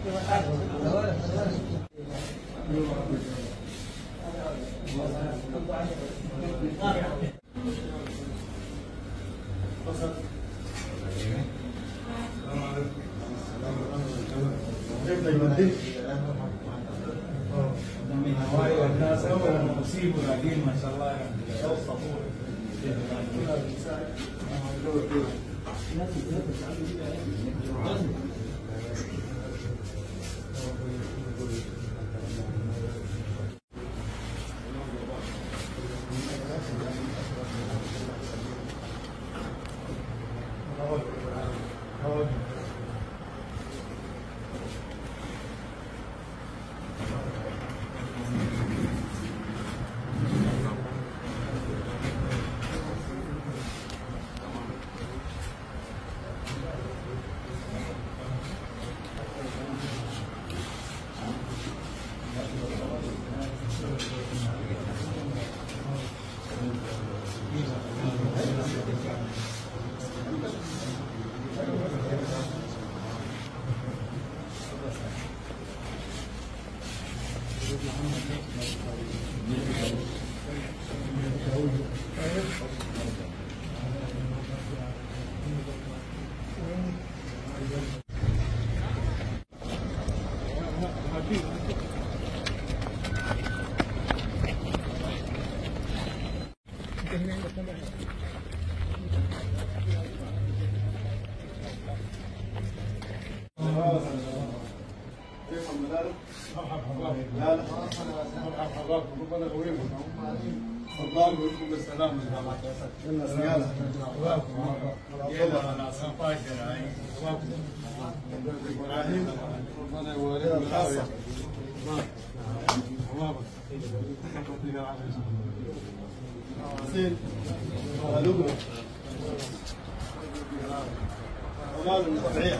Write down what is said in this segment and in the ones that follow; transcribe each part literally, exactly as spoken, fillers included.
الناس اول مصيبه قاعدين ما شاء الله يعني لا لا مرحبا حضراتكم ربنا يقويكم. تفضلوا ويلكم بالسلامة ان شاء الله. يلا يلا انا سنطاير هاي ابراهيم ربنا يوريك العافية. حسين لبنى اولاد المطبعية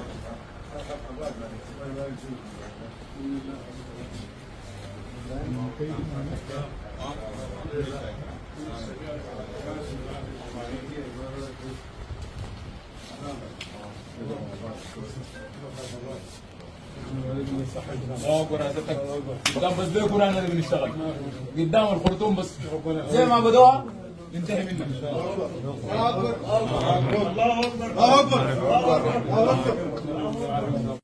الله اكبر حضرتك. بس ده يكون احنا اللي بنشتغل قدام الخرطوم بس زي ما بدوها ننتهي منها ان شاء الله. الله اكبر الله اكبر الله اكبر الله اكبر الله اكبر.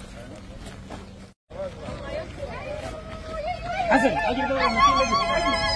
حسن اجل دور المكين.